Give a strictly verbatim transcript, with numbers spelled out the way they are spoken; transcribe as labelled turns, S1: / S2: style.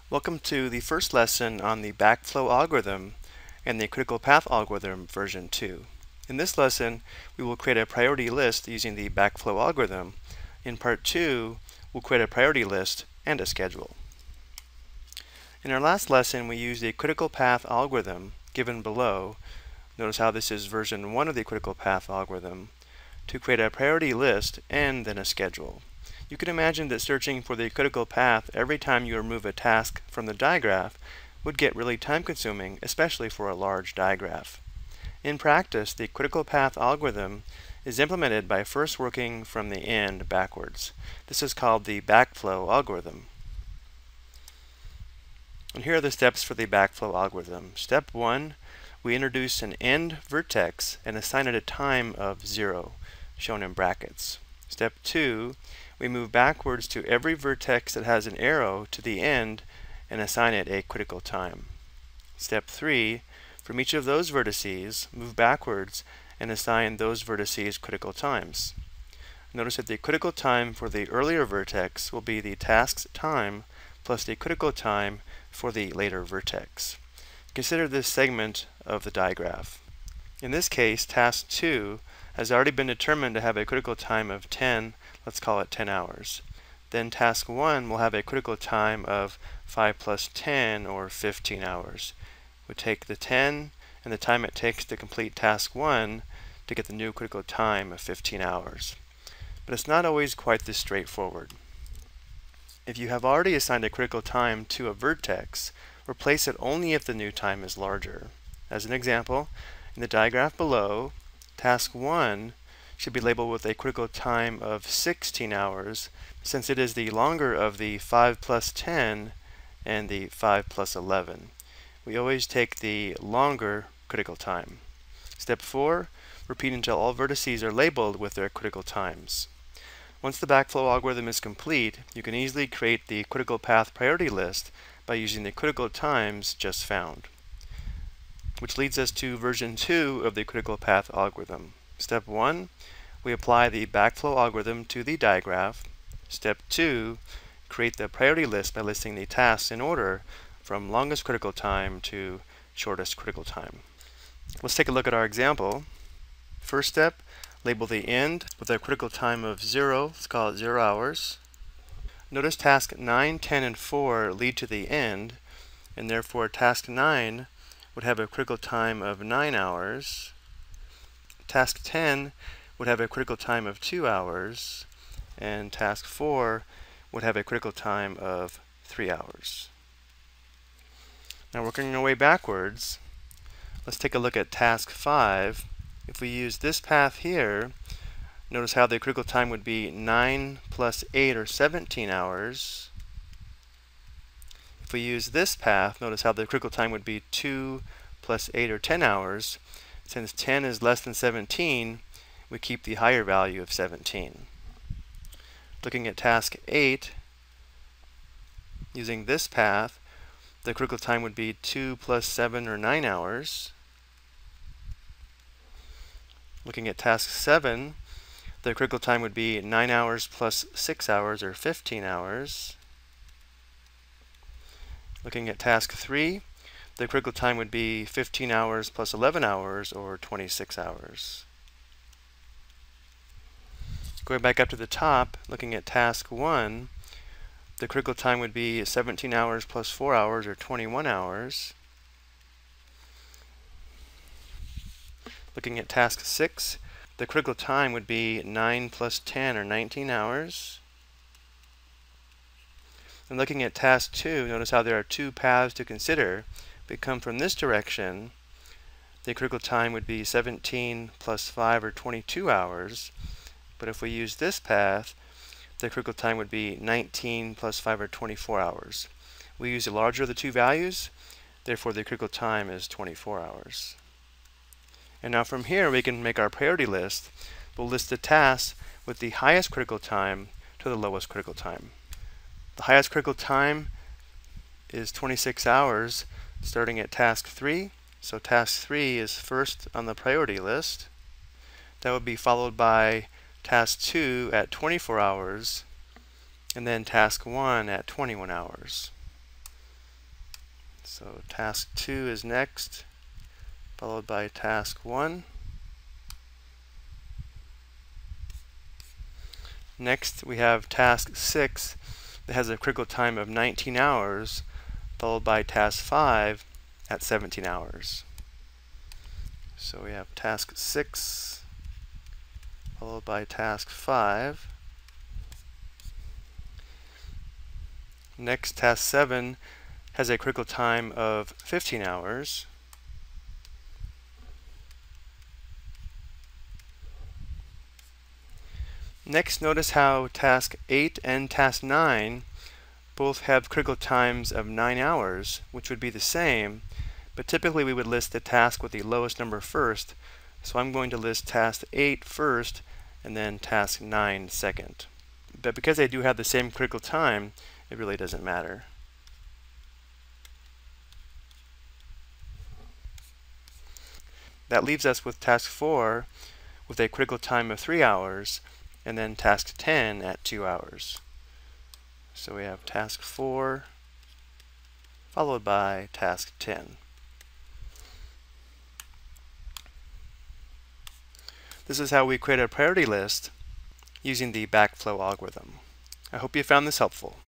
S1: Welcome to the first lesson on the backflow algorithm and the critical path algorithm version two. In this lesson, we will create a priority list using the backflow algorithm. In part two, we'll create a priority list and a schedule. In our last lesson, we used a critical path algorithm given below. Notice how this is version one of the critical path algorithm to create a priority list and then a schedule. You can imagine that searching for the critical path every time you remove a task from the digraph would get really time-consuming, especially for a large digraph. In practice, the critical path algorithm is implemented by first working from the end backwards. This is called the backflow algorithm. And here are the steps for the backflow algorithm. Step one, we introduce an end vertex and assign it a time of zero, shown in brackets. Step two, we move backwards to every vertex that has an arrow to the end and assign it a critical time. Step three, from each of those vertices, move backwards and assign those vertices critical times. Notice that the critical time for the earlier vertex will be the task's time plus the critical time for the later vertex. Consider this segment of the digraph. In this case, task two has already been determined to have a critical time of ten, let's call it ten hours. Then task one will have a critical time of five plus ten, or fifteen hours. We take the ten and the time it takes to complete task one to get the new critical time of fifteen hours. But it's not always quite this straightforward. If you have already assigned a critical time to a vertex, replace it only if the new time is larger. As an example, in the digraph below, task one should be labeled with a critical time of sixteen hours, since it is the longer of the five plus ten and the five plus eleven. We always take the longer critical time. Step four, repeat until all vertices are labeled with their critical times. Once the backflow algorithm is complete, you can easily create the critical path priority list by using the critical times just found. Which leads us to version two of the critical path algorithm. Step one, we apply the backflow algorithm to the digraph. Step two, create the priority list by listing the tasks in order from longest critical time to shortest critical time. Let's take a look at our example. First step, label the end with a critical time of zero, let's call it zero hours. Notice task nine, ten, and four lead to the end, and therefore task nine would have a critical time of nine hours. Task ten would have a critical time of two hours, and task four would have a critical time of three hours. Now working our way backwards, let's take a look at task five. If we use this path here, notice how the critical time would be nine plus eight, or seventeen hours. If we use this path, notice how the critical time would be two plus eight, or ten hours. Since ten is less than seventeen, we keep the higher value of seventeen. Looking at task eight, using this path, the critical time would be two plus seven, or nine hours. Looking at task seven, the critical time would be nine hours plus six hours, or fifteen hours. Looking at task three, the critical time would be fifteen hours plus eleven hours, or twenty-six hours. Going back up to the top, looking at task one, the critical time would be seventeen hours plus four hours, or twenty-one hours. Looking at task six, the critical time would be nine plus ten, or nineteen hours. And looking at task two, notice how there are two paths to consider. If we come from this direction, the critical time would be seventeen plus five, or twenty-two hours. But if we use this path, the critical time would be nineteen plus five, or twenty-four hours. We use the larger of the two values, therefore the critical time is twenty-four hours. And now from here we can make our priority list. We'll list the tasks with the highest critical time to the lowest critical time. The highest critical time is twenty-six hours, starting at task three. So task three is first on the priority list. That would be followed by task two at twenty-four hours, and then task one at twenty-one hours. So task two is next, followed by task one. Next, we have task six that has a critical time of nineteen hours, followed by task five at seventeen hours. So we have task six, followed by task five. Next, task seven has a critical time of fifteen hours. Next, notice how task eight and task nine both have critical times of nine hours, which would be the same, but typically we would list the task with the lowest number first, so I'm going to list task eight first and then task nine second. But because they do have the same critical time, it really doesn't matter. That leaves us with task four with a critical time of three hours, and then task ten at two hours. So we have task four followed by task ten. This is how we create a priority list using the backflow algorithm. I hope you found this helpful.